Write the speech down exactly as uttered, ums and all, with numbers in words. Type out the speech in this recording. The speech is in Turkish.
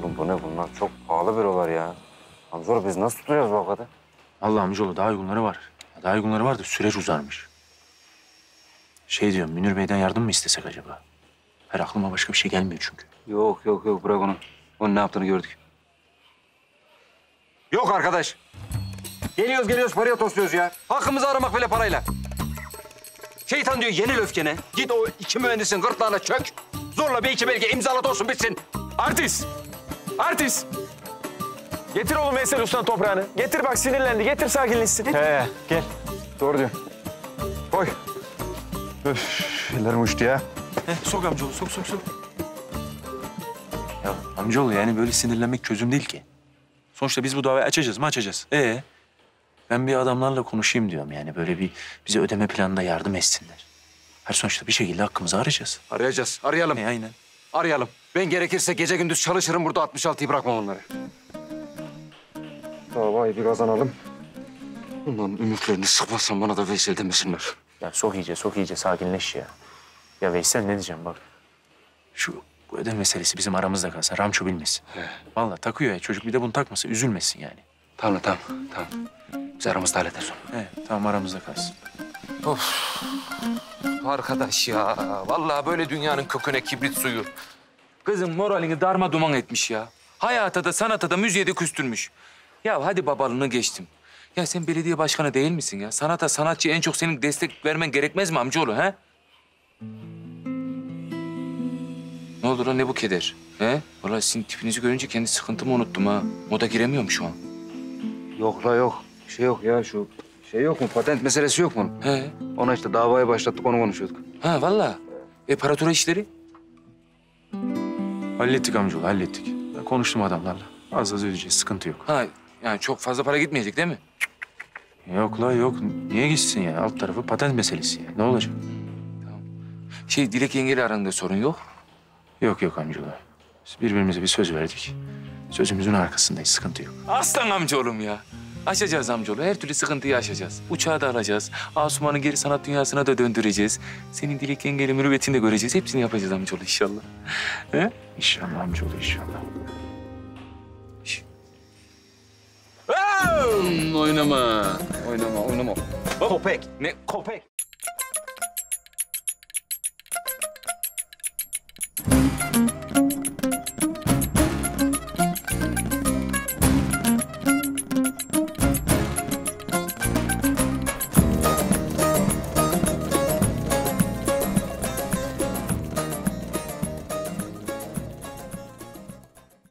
Oğlum bu ne bunlar? Çok pahalı bürolar ya. Amcaoğlu biz nasıl tutuyoruz bu kadar? Allah amcaoğlu daha uygunları var. Daha uygunları var da süreç uzarmış. Şey diyorum, Münir Bey'den yardım mı istesek acaba? Her aklıma başka bir şey gelmiyor çünkü. Yok yok yok bırak onu. Onun ne yaptığını gördük. Yok arkadaş. Geliyoruz geliyoruz paraya tosluyoruz ya. Hakkımızı aramak böyle parayla. Şeytan diyor yenil öfkene. Git o iki mühendisin gırtlağına çök. Zorla bir iki belge imzalat olsun bitsin. Artist! Artist! Getir oğlum Veysel Usta'nın toprağını. Getir bak sinirlendi. Getir sakinleşsin. He gel. Doğru diyorsun. Koy. Öf, ellerim uçtu ya. Heh, sok amcaoğlu, sok sok sok. Ya amcaoğlu yani böyle sinirlenmek çözüm değil ki. Sonuçta biz bu davayı açacağız mı açacağız. Ee, ben bir adamlarla konuşayım diyorum yani. Böyle bir bize ödeme planında yardım etsinler. Her sonuçta bir şekilde hakkımızı arayacağız. Arayacağız. Arayalım. E, aynen. Arayalım. Ben gerekirse gece gündüz çalışırım burada altmış altıyı bırakmam onları. Davayı bir kazanalım. Ulan ümitlerini sıkmazsan bana da Veysel demesinler. Ya sok iyice, sok iyice sakinleş ya. Ya Veysel ne diyeceğim bak. Şu bu ödeme meselesi bizim aramızda kalsa Ramço bilmesin. He. Vallahi takıyor ya çocuk bir de bunu takmasa üzülmesin yani. Tamam tamam tamam. Biz aramızda hallederiz onu. He, tamam aramızda kalsın. Arkadaş ya, vallahi böyle dünyanın köküne kibrit suyu. Kızın moralini darma duman etmiş ya. Hayata da sanata da müziğe de küstürmüş. Ya hadi babalığını geçtim. Ya sen belediye başkanı değil misin ya? Sanata, sanatçı en çok senin destek vermen gerekmez mi amcaoğlu ha? Ne oldu lan ne bu keder? He? Vallahi sizin tipinizi görünce kendi sıkıntımı unuttum ha. Moda giremiyorum şu an. Yok la yok. Bir şey yok ya şu şey yok mu? Patent meselesi yok mu? He? Ona işte davayı başlattık onu konuşuyorduk. Ha vallahi. E paratura işleri? Hallettik amcaoğlu hallettik. Ben konuştum adamlarla. Az az ödeyeceğiz sıkıntı yok. Ha yani çok fazla para gitmeyecek değil mi? Yok la yok. Niye gitsin ya? Alt tarafı patent meselesi ya. Ne olacak? Şey Dilek yengeyle aranda sorun yok. Yok yok amcaoğlu. Biz birbirimize bir söz verdik. Sözümüzün arkasındayız. Sıkıntı yok. Aslan amcaoğlum ya. Aşacağız amcaoğlu. Her türlü sıkıntıyı aşacağız. Uçağı da alacağız. Asuman'ı geri sanat dünyasına da döndüreceğiz. Senin Dilek yengeyle mürüvvetini de göreceğiz. Hepsini yapacağız amcaoğlu inşallah. He? İnşallah amcaoğlu inşallah. Oynama. Oynama, oynama. Kopek. Ne? Kopek.